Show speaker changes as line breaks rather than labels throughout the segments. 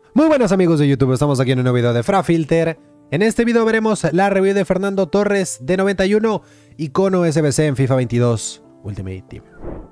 Muy buenas amigos de YouTube, estamos aquí en un nuevo video de FraFilter. En este video veremos la review de Fernando Torres de 91, icono SBC en FIFA 22 Ultimate Team.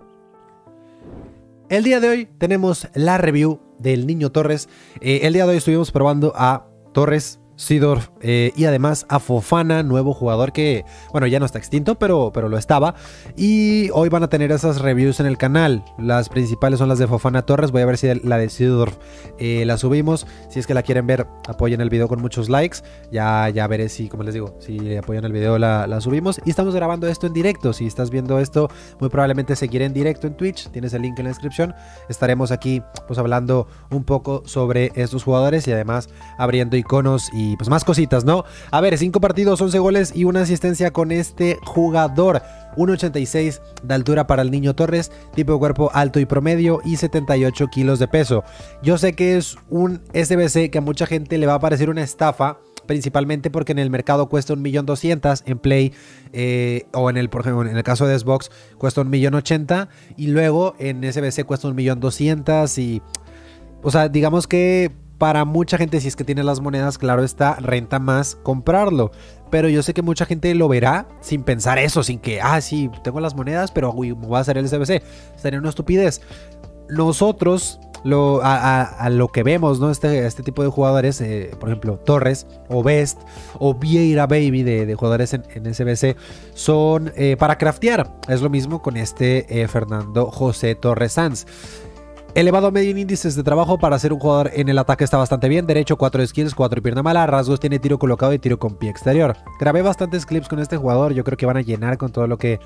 El día de hoy tenemos la review del Niño Torres. El día de hoy estuvimos probando a Torres, Seedorf y además a Fofana, nuevo jugador que, bueno, ya no está extinto, pero lo estaba. Y hoy van a tener esas reviews en el canal. Las principales son las de Fofana Torres. Voy a ver si la de Seedorf la subimos. Si es que la quieren ver, apoyen el video con muchos likes. Ya veré si, como les digo, si apoyan el video la subimos. Y estamos grabando esto en directo. Si estás viendo esto, muy probablemente seguiré en directo en Twitch. Tienes el link en la descripción. Estaremos aquí pues hablando un poco sobre estos jugadores y además abriendo iconos y pues más cositas, ¿no? A ver, 5 partidos, 11 goles y una asistencia con este jugador. 1.86 de altura para el Niño Torres, tipo de cuerpo alto y promedio y 78 kilos de peso. Yo sé que es un SBC que a mucha gente le va a parecer una estafa, principalmente porque en el mercado cuesta 1.200.000, en Play o por ejemplo en el caso de Xbox cuesta 1.080.000 y luego en SBC cuesta 1.200.000 y, o sea, digamos que para mucha gente, si es que tiene las monedas, claro está, renta más comprarlo. Pero yo sé que mucha gente lo verá sin pensar eso, sin que, sí, tengo las monedas, pero uy, me va a hacer el SBC. Sería una estupidez. Nosotros, a lo que vemos, ¿no? Este tipo de jugadores, por ejemplo, Torres o Best o Vieira Baby de jugadores en SBC, son para craftear. Es lo mismo con este Fernando José Torres Sanz. Elevado medio en índices de trabajo para ser un jugador en el ataque está bastante bien. Derecho 4 skills, 4 pierna mala. Rasgos tiene tiro colocado y tiro con pie exterior. Grabé bastantes clips con este jugador. Yo creo que van a llenar con todo lo que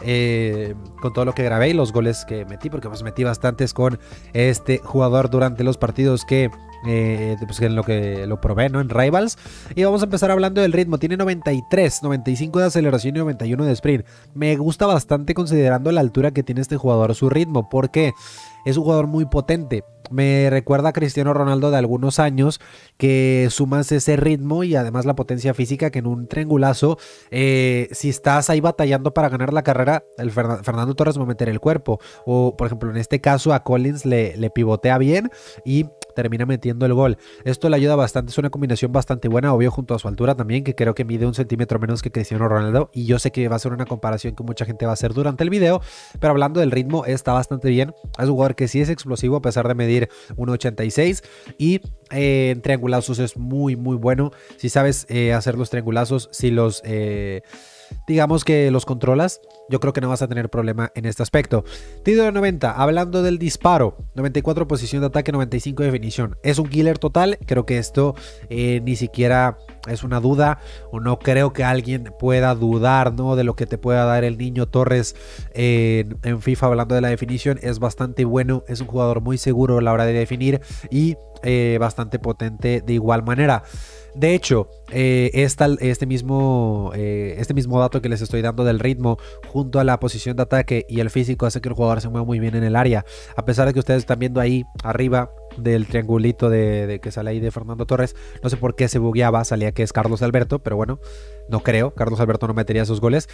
grabé y los goles que metí. Porque pues metí bastantes con este jugador durante los partidos que pues en lo que lo probé, ¿no? En Rivals. Y vamos a empezar hablando del ritmo. Tiene 93, 95 de aceleración y 91 de sprint. Me gusta bastante considerando la altura que tiene este jugador, su ritmo. Porque es un jugador muy potente. Me recuerda a Cristiano Ronaldo de algunos años, que sumas ese ritmo y además la potencia física, que en un triangulazo, si estás ahí batallando para ganar la carrera, el Fernando Torres va a meter el cuerpo. O por ejemplo en este caso a Collins le pivotea bien y termina metiendo el gol. Esto le ayuda bastante, es una combinación bastante buena, obvio junto a su altura también, que creo que mide 1 centímetro menos que Cristiano Ronaldo, y yo sé que va a ser una comparación que mucha gente va a hacer durante el video, pero hablando del ritmo está bastante bien. Es un jugador que sí es explosivo a pesar de medir 1.86 y en triangulazos es muy bueno. Si sabes hacer los triangulazos, si los digamos que los controlas, yo creo que no vas a tener problema en este aspecto. Tiro de 90, hablando del disparo, 94 posición de ataque, 95 de definición. Es un killer total, creo que esto ni siquiera es una duda, o no creo que alguien pueda dudar, ¿no?, de lo que te pueda dar el Niño Torres en FIFA. Hablando de la definición, es bastante bueno, es un jugador muy seguro a la hora de definir y bastante potente de igual manera. De hecho, este mismo dato que les estoy dando del ritmo junto a la posición de ataque y el físico hace que el jugador se mueva muy bien en el área. A pesar de que ustedes están viendo ahí arriba del triangulito de que sale ahí de Fernando Torres, no sé por qué se bugueaba, salía que es Carlos Alberto, pero bueno, no creo, Carlos Alberto no metería esos goles.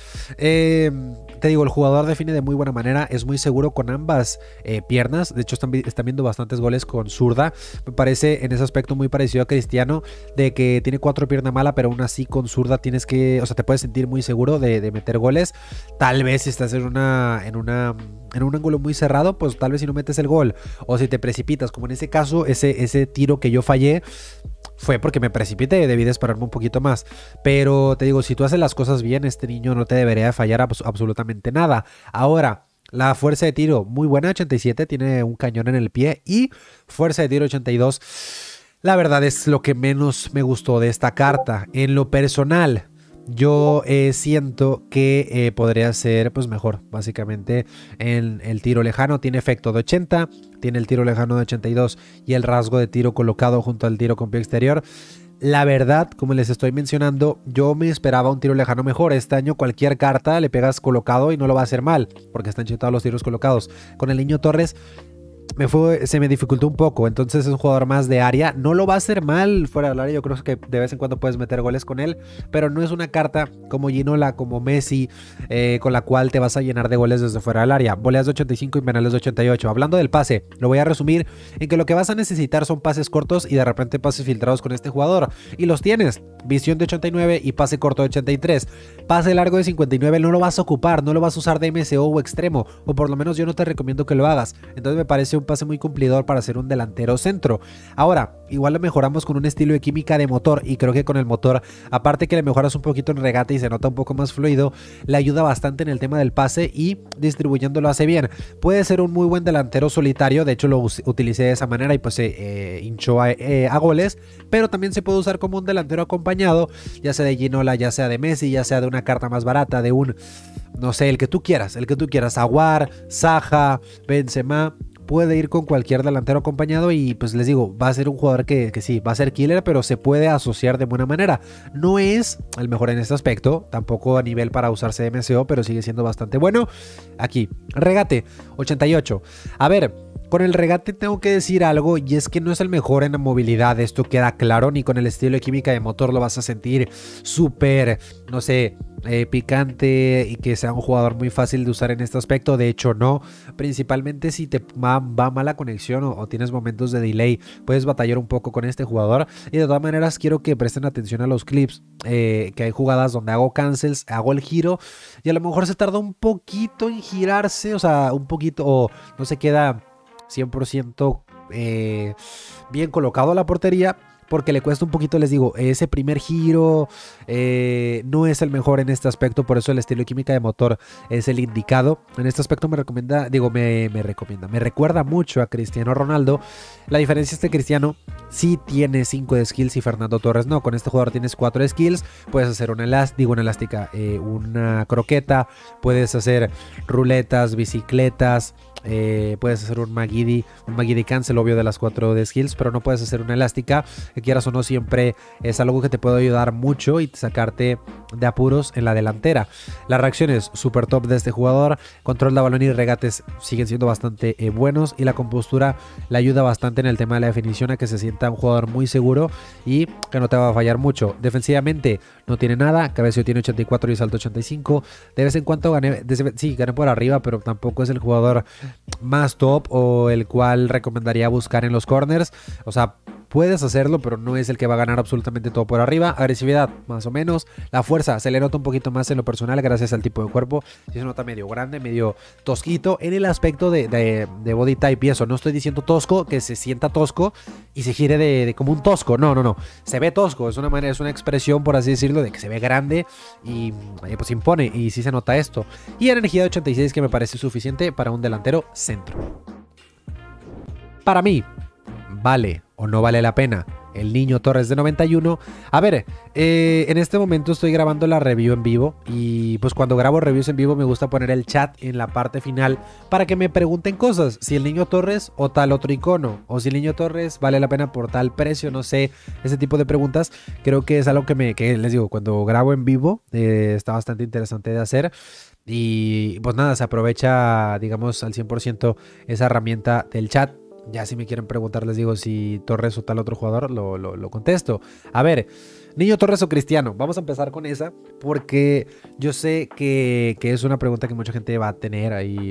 Te digo, el jugador define de muy buena manera, es muy seguro con ambas piernas. De hecho están viendo bastantes goles con zurda. Me parece en ese aspecto muy parecido a Cristiano, de que tiene 4 pierna mala, pero aún así con zurda tienes que, o sea, te puedes sentir muy seguro de meter goles. Tal vez si estás en un ángulo muy cerrado, pues tal vez si no metes el gol, o si te precipitas, como en ese caso, ese tiro que yo fallé fue porque me precipité, debí dispararme un poquito más. Pero te digo, si tú haces las cosas bien, este niño no te debería fallar absolutamente nada. Ahora, la fuerza de tiro muy buena, 87, tiene un cañón en el pie, y fuerza de tiro 82. La verdad es lo que menos me gustó de esta carta. En lo personal, yo siento que podría ser pues mejor. Básicamente en el tiro lejano tiene efecto de 80, tiene el tiro lejano de 82 y el rasgo de tiro colocado junto al tiro con pie exterior. La verdad, como les estoy mencionando, yo me esperaba un tiro lejano mejor. Este año cualquier carta le pegas colocado y no lo va a hacer mal, porque están chetados los tiros colocados. Con el Niño Torres se me dificultó un poco. Entonces es un jugador más de área. No lo va a hacer mal fuera del área. Yo creo que de vez en cuando puedes meter goles con él. Pero no es una carta como Ginola, como Messi, con la cual te vas a llenar de goles desde fuera del área. Voleas de 85 y penales de 88. Hablando del pase, lo voy a resumir en que lo que vas a necesitar son pases cortos y de repente pases filtrados con este jugador. Y los tienes. Visión de 89 y pase corto de 83. Pase largo de 59 no lo vas a ocupar. No lo vas a usar de MSO o extremo. O por lo menos yo no te recomiendo que lo hagas. Entonces me parece un pase muy cumplidor para ser un delantero centro. Ahora, igual lo mejoramos con un estilo de química de motor y creo que con el motor, aparte que le mejoras un poquito en regate y se nota un poco más fluido, le ayuda bastante en el tema del pase y distribuyendo lo hace bien. Puede ser un muy buen delantero solitario, de hecho lo utilicé de esa manera y pues se hinchó a goles, pero también se puede usar como un delantero acompañado, ya sea de Ginola, ya sea de Messi, ya sea de una carta más barata, de un, no sé, el que tú quieras, Aguar, Saja, Benzema. Puede ir con cualquier delantero acompañado y pues les digo, va a ser un jugador que sí, va a ser killer, pero se puede asociar de buena manera. No es el mejor en este aspecto, tampoco a nivel para usarse de MSO, pero sigue siendo bastante bueno. Aquí, regate, 88. A ver, con el regate tengo que decir algo y es que no es el mejor en la movilidad, esto queda claro, ni con el estilo de química de motor lo vas a sentir súper, no sé, picante y que sea un jugador muy fácil de usar en este aspecto. De hecho no, principalmente si te va mala conexión o tienes momentos de delay, puedes batallar un poco con este jugador. Y de todas maneras quiero que presten atención a los clips, que hay jugadas donde hago cancels, hago el giro y a lo mejor se tarda un poquito en girarse, o sea, un poquito, o no se queda 100% bien colocado a la portería, porque le cuesta un poquito, les digo, ese primer giro no es el mejor en este aspecto, por eso el estilo de química de motor es el indicado. En este aspecto me recuerda mucho a Cristiano Ronaldo. La diferencia es que Cristiano sí tiene 5 de skills y Fernando Torres no. Con este jugador tienes 4 de skills, puedes hacer una elástica, una croqueta, puedes hacer ruletas, bicicletas, puedes hacer un Magidi cancel, obvio, de las 4 de skills, pero no puedes hacer una elástica, que quieras o no siempre es algo que te puede ayudar mucho y sacarte de apuros en la delantera. Las reacciones super top de este jugador, control de balón y regates siguen siendo bastante buenos, y la compostura le ayuda bastante en el tema de la definición, a que se sienta un jugador muy seguro y que no te va a fallar mucho. Defensivamente no tiene nada, cabeceo tiene 84 y salto 85, de vez en cuando gané por arriba, pero tampoco es el jugador más top o el cual recomendaría buscar en los corners. O sea, puedes hacerlo, pero no es el que va a ganar absolutamente todo por arriba. Agresividad, más o menos. La fuerza se le nota un poquito más en lo personal gracias al tipo de cuerpo. Sí se nota medio grande, medio tosquito en el aspecto de body type y eso. No estoy diciendo tosco, que se sienta tosco y se gire de como un tosco. No. Se ve tosco. Es una manera, es una expresión, por así decirlo, de que se ve grande y pues impone. Y sí se nota esto. Y energía de 86, que me parece suficiente para un delantero centro. Para mí, ¿vale o no vale la pena el Niño Torres de 91? A ver, en este momento estoy grabando la review en vivo y pues cuando grabo reviews en vivo me gusta poner el chat en la parte final para que me pregunten cosas, si el Niño Torres o tal otro icono, o si el Niño Torres vale la pena por tal precio, no sé, ese tipo de preguntas. Creo que es algo que les digo, cuando grabo en vivo está bastante interesante de hacer. Y pues nada, se aprovecha, digamos, al 100% esa herramienta del chat. Ya si me quieren preguntar, les digo si Torres o tal otro jugador, lo contesto. A ver, Niño Torres o Cristiano. Vamos a empezar con esa porque yo sé que es una pregunta que mucha gente va a tener ahí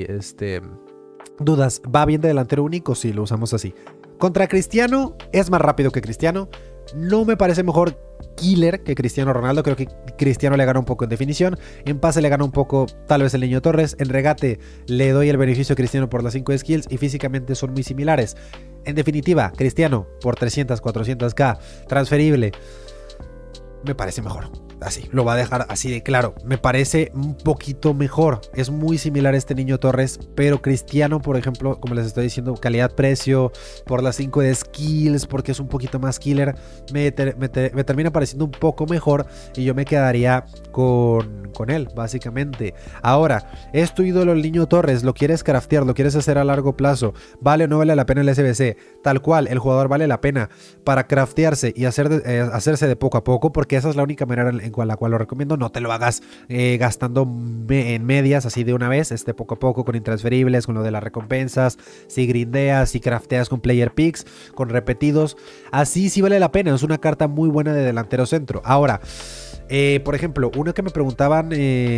dudas. ¿Va bien de delantero único? Sí, lo usamos así. Contra Cristiano, es más rápido que Cristiano. No me parece mejor killer que Cristiano Ronaldo. Creo que Cristiano le gana un poco en definición. En pase le gana un poco tal vez el Niño Torres. En regate le doy el beneficio a Cristiano por las 5 skills y físicamente son muy similares. En definitiva, Cristiano por 300, 400k transferible me parece mejor. Así, lo va a dejar así de claro. Me parece un poquito mejor. Es muy similar a este Niño Torres, pero Cristiano, por ejemplo, como les estoy diciendo, calidad-precio, por las 5 de skills, porque es un poquito más killer, me termina pareciendo un poco mejor y yo me quedaría con él, básicamente. Ahora, es tu ídolo el Niño Torres, lo quieres craftear, lo quieres hacer a largo plazo, ¿vale o no vale la pena el SBC? Tal cual, el jugador vale la pena para craftearse y hacerse de poco a poco, porque esa es la única manera la cual lo recomiendo. No te lo hagas gastando en medias así de una vez, poco a poco con intransferibles, con lo de las recompensas, si grindeas, si crafteas con player picks, con repetidos, así sí vale la pena. Es una carta muy buena de delantero centro. Ahora, por ejemplo, uno que me preguntaban,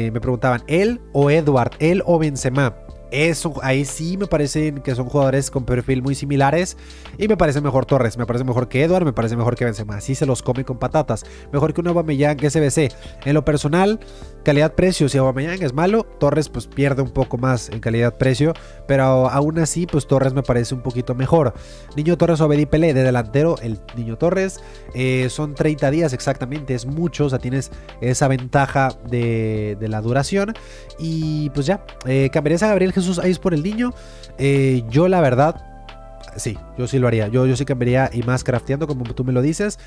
él o Edward, él o Benzema. Eso, ahí sí me parecen que son jugadores con perfil muy similares. Y me parece mejor Torres, me parece mejor que Edward, me parece mejor que Benzema. Así se los come con patatas. Mejor que un Aubameyang SBC. En lo personal, calidad-precio, si Aubameyang es malo, Torres pues pierde un poco más en calidad-precio. Pero aún así, pues Torres me parece un poquito mejor. Niño Torres, Obedi Pelé de delantero, el Niño Torres. Son 30 días exactamente, es mucho. O sea, tienes esa ventaja de la duración. Y pues ya, cambiarías a Gabriel Jesús Aiz por el Niño. Yo la verdad, sí, yo sí lo haría. Yo sí cambiaría, y más crafteando como tú me lo dices.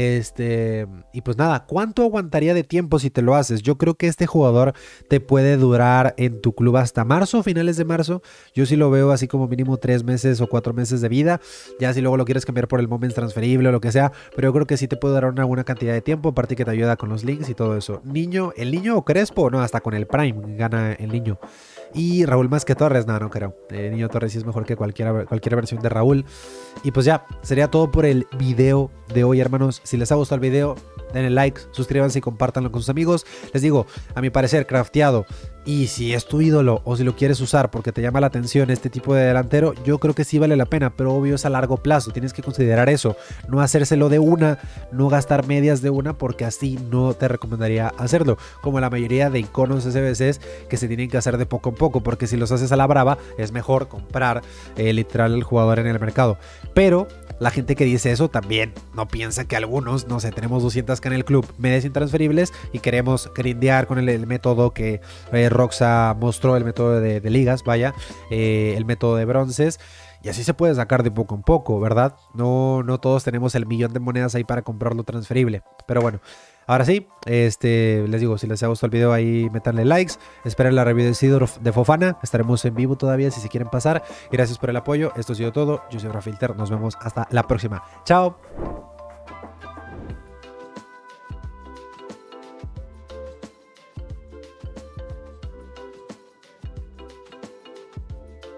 Y pues nada, ¿cuánto aguantaría de tiempo si te lo haces? Yo creo que este jugador te puede durar en tu club hasta marzo, finales de marzo. Yo sí lo veo así como mínimo 3 meses o 4 meses de vida. Ya si luego lo quieres cambiar por el Moments transferible o lo que sea, pero yo creo que sí te puede dar una buena cantidad de tiempo, aparte que te ayuda con los links y todo eso. Niño, ¿el Niño o Crespo? No, hasta con el Prime gana el Niño. Y Raúl más que Torres, no creo. Niño Torres sí es mejor que cualquier versión de Raúl. Y pues ya, sería todo por el video de hoy, hermanos. Si les ha gustado el video, denle like, suscríbanse y compártanlo con sus amigos. Les digo, a mi parecer, crafteado. Y si es tu ídolo o si lo quieres usar porque te llama la atención este tipo de delantero, yo creo que sí vale la pena, pero obvio es a largo plazo. Tienes que considerar eso, no hacérselo de una, no gastar medias de una, porque así no te recomendaría hacerlo, como la mayoría de iconos SBCs que se tienen que hacer de poco en poco, porque si los haces a la brava es mejor comprar literal el jugador en el mercado. Pero la gente que dice eso también no piensa que algunos, no sé, tenemos 200k en el club, medias intransferibles y queremos grindear con el método que Roxa mostró, el método de ligas, vaya, el método de bronces. Y así se puede sacar de poco en poco, ¿verdad? No todos tenemos el millón de monedas ahí para comprarlo transferible. Pero bueno, ahora sí, les digo, si les ha gustado el video ahí, métanle likes. Esperen la review de Isidro de Fofana. Estaremos en vivo todavía si se quieren pasar. Gracias por el apoyo. Esto ha sido todo. Yo soy Rafilter. Nos vemos hasta la próxima. Chao.